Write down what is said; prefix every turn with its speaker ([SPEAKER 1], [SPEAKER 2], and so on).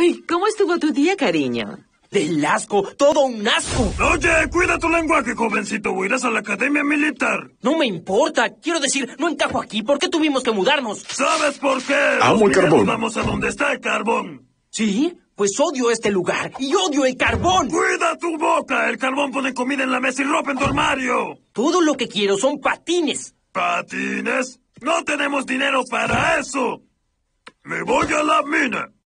[SPEAKER 1] Ay, ¿cómo estuvo tu día, cariño?
[SPEAKER 2] ¡Del asco! ¡Todo un asco!
[SPEAKER 3] Oye, cuida tu lenguaje, jovencito. O irás a la academia militar.
[SPEAKER 2] No me importa. Quiero decir, no encajo aquí. ¿Por qué tuvimos que mudarnos?
[SPEAKER 3] ¿Sabes por qué?
[SPEAKER 4] Amo el carbón.
[SPEAKER 3] Vamos a donde está el carbón.
[SPEAKER 2] ¿Sí? Pues odio este lugar y odio el carbón.
[SPEAKER 3] ¡Cuida tu boca! El carbón pone comida en la mesa y ropa en tu armario.
[SPEAKER 2] Todo lo que quiero son patines.
[SPEAKER 3] ¿Patines? No tenemos dinero para eso. Me voy a la mina.